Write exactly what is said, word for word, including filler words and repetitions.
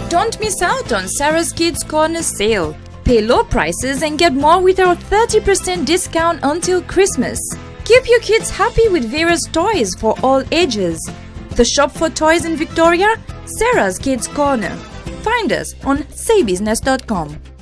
Don't miss out on Sarah's Kids Corner sale. Pay low prices and get more with our thirty percent discount until Christmas. Keep your kids happy with various toys for all ages. The shop for toys in Victoria, Sarah's Kids Corner. Find us on say business dot com.